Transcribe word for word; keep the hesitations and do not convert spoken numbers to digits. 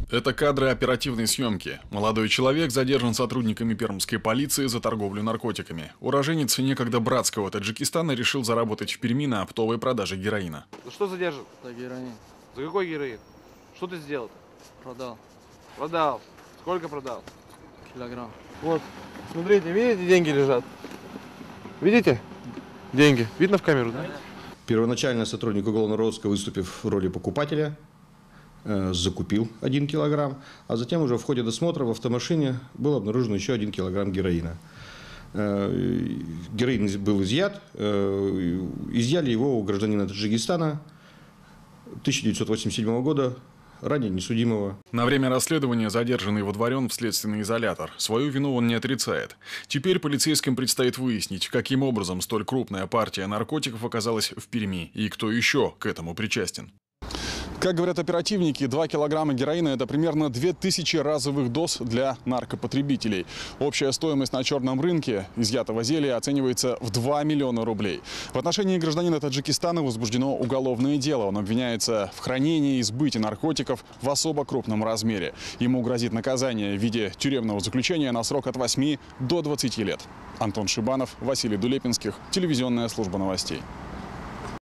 Это кадры оперативной съемки. Молодой человек задержан сотрудниками пермской полиции за торговлю наркотиками. Уроженец некогда братского Таджикистана решил заработать в Перми на оптовой продаже героина. Что задержан? За героин. За какой героин? Что ты сделал? Продал. Продал. Сколько продал? Килограмм. Вот, смотрите, видите, деньги лежат? Видите? Деньги. Видно в камеру, да? Первоначально сотрудник уголовного розыска, выступив в роли покупателя, э, закупил один килограмм, а затем уже в ходе досмотра в автомашине был обнаружен еще один килограмм героина. Э, героин был изъят, э, изъяли его у гражданина Таджикистана тысяча девятьсот восемьдесят седьмого года, ранее несудимого. На время расследования задержанный водворен в следственный изолятор. Свою вину он не отрицает. Теперь полицейским предстоит выяснить, каким образом столь крупная партия наркотиков оказалась в Перми и кто еще к этому причастен. Как говорят оперативники, два килограмма героина – это примерно две тысячи разовых доз для наркопотребителей. Общая стоимость на черном рынке изъятого зелья оценивается в два миллиона рублей. В отношении гражданина Таджикистана возбуждено уголовное дело. Он обвиняется в хранении и сбыте наркотиков в особо крупном размере. Ему грозит наказание в виде тюремного заключения на срок от восьми до двадцати лет. Антон Шибанов, Василий Дулепинских, телевизионная служба новостей.